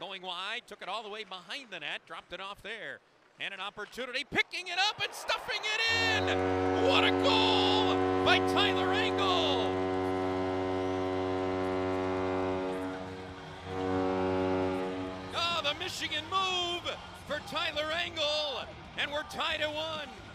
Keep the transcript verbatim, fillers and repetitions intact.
Going wide, took it all the way behind the net, dropped it off there. And an opportunity, picking it up and stuffing it in! What a goal by Tyler Angle! Oh, the Michigan move for Tyler Angle, and we're tied at one.